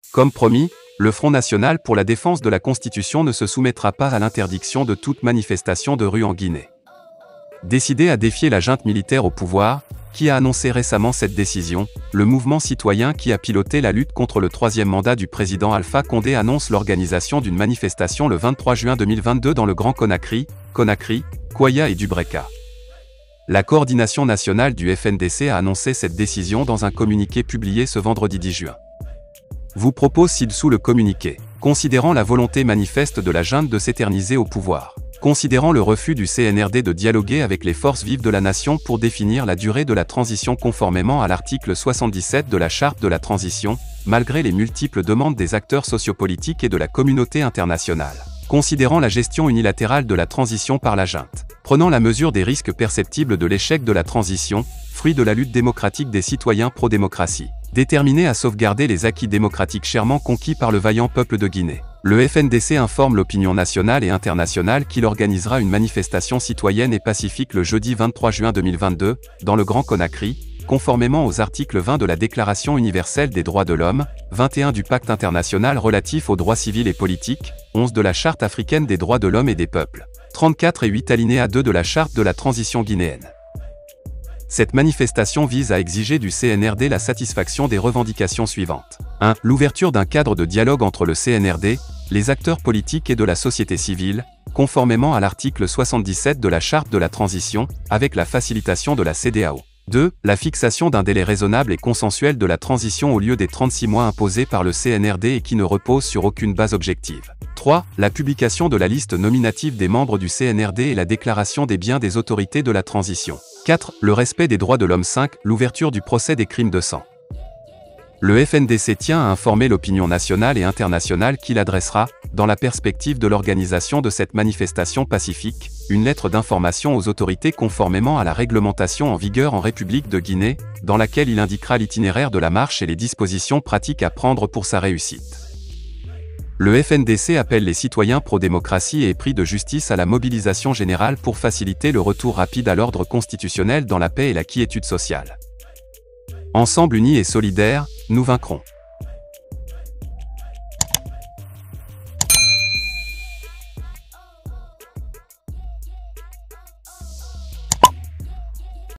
Comme promis, le Front national pour la défense de la Constitution ne se soumettra pas à l'interdiction de toute manifestation de rue en Guinée. Décidé à défier la junte militaire au pouvoir, qui a annoncé récemment cette décision, le mouvement citoyen qui a piloté la lutte contre le troisième mandat du président Alpha Condé annonce l'organisation d'une manifestation le 23 juin 2022 dans le Grand Conakry, Kouaya et Dubreka. La coordination nationale du FNDC a annoncé cette décision dans un communiqué publié ce vendredi 10 juin. Vous propose ci-dessous le communiqué. Considérant la volonté manifeste de la junte de s'éterniser au pouvoir. Considérant le refus du CNRD de dialoguer avec les forces vives de la nation pour définir la durée de la transition conformément à l'article 77 de la Charte de la transition, malgré les multiples demandes des acteurs sociopolitiques et de la communauté internationale. Considérant la gestion unilatérale de la transition par la junte. Prenant la mesure des risques perceptibles de l'échec de la transition, fruit de la lutte démocratique des citoyens pro-démocratie. Déterminé à sauvegarder les acquis démocratiques chèrement conquis par le vaillant peuple de Guinée. Le FNDC informe l'opinion nationale et internationale qu'il organisera une manifestation citoyenne et pacifique le jeudi 23 juin 2022, dans le Grand Conakry, conformément aux articles 20 de la Déclaration universelle des droits de l'homme, 21 du Pacte international relatif aux droits civils et politiques, 11 de la Charte africaine des droits de l'homme et des peuples, 34 et 8 alinéa 2 de la Charte de la transition guinéenne. Cette manifestation vise à exiger du CNRD la satisfaction des revendications suivantes. 1. L'ouverture d'un cadre de dialogue entre le CNRD, les acteurs politiques et de la société civile, conformément à l'article 77 de la Charte de la transition, avec la facilitation de la CEDEAO. 2. La fixation d'un délai raisonnable et consensuel de la transition au lieu des 36 mois imposés par le CNRD et qui ne repose sur aucune base objective. 3. La publication de la liste nominative des membres du CNRD et la déclaration des biens des autorités de la transition. 4. Le respect des droits de l'homme. 5. L'ouverture du procès des crimes de sang. Le FNDC tient à informer l'opinion nationale et internationale qu'il adressera, dans la perspective de l'organisation de cette manifestation pacifique, une lettre d'information aux autorités conformément à la réglementation en vigueur en République de Guinée, dans laquelle il indiquera l'itinéraire de la marche et les dispositions pratiques à prendre pour sa réussite. Le FNDC appelle les citoyens pro-démocratie et épris de justice à la mobilisation générale pour faciliter le retour rapide à l'ordre constitutionnel dans la paix et la quiétude sociale. Ensemble unis et solidaires, nous vaincrons.